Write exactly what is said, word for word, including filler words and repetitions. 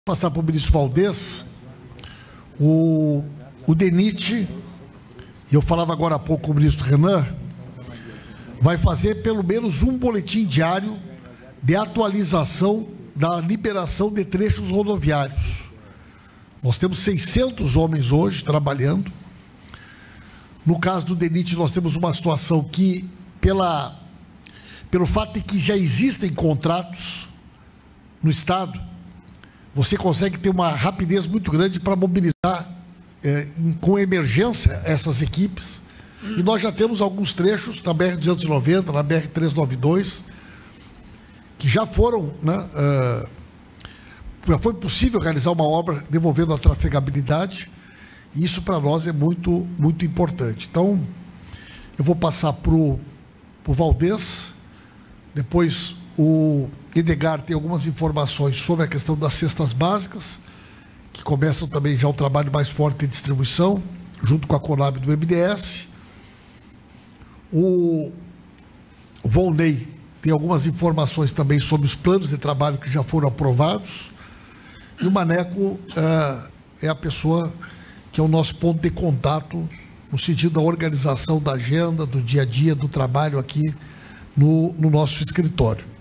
Passar para o ministro Valdez, o, o DENIT, e eu falava agora há pouco com o ministro Renan, vai fazer pelo menos um boletim diário de atualização da liberação de trechos rodoviários. Nós temos seiscentos homens hoje trabalhando. No caso do DENIT, nós temos uma situação que, pela, pelo fato de que já existem contratos no Estado, você consegue ter uma rapidez muito grande para mobilizar é, com emergência essas equipes. E nós já temos alguns trechos na B R duzentos e noventa, na B R trezentos e noventa e dois, que já foram, né, uh, já foi possível realizar uma obra devolvendo a trafegabilidade, e isso para nós é muito, muito importante. Então, eu vou passar para o Valdez, depois o Edgar tem algumas informações sobre a questão das cestas básicas, que começam também já o trabalho mais forte de distribuição, junto com a Conab do M D S. O Volney tem algumas informações também sobre os planos de trabalho que já foram aprovados. E o Maneco é, é a pessoa que é o nosso ponto de contato no sentido da organização da agenda, do dia a dia, do trabalho aqui no, no nosso escritório.